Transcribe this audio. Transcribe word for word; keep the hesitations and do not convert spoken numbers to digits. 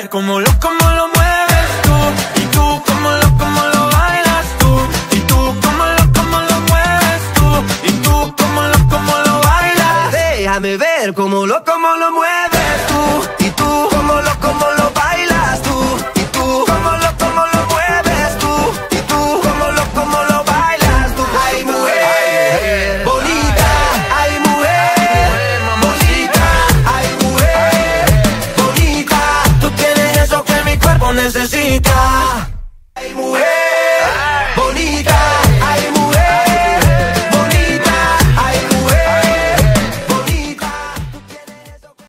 ver cómo lo, cómo lo mueves tú. Y tú, cómo lo, cómo lo bailas tú. Y tú, cómo lo, cómo lo mueves tú. Y tú, cómo lo, cómo lo bailas. Déjame ver cómo lo, cómo lo mueves tú. Y tú, cómo lo, cómo lo bailas tú. Y tú, cómo lo, cómo lo mueves tú. Y tú, cómo lo, cómo lo bailas tú. Ay, mujer bonita, ay, mujer bonita, ay, mujer bonita. Tú tienes eso que mi cuerpo necesita.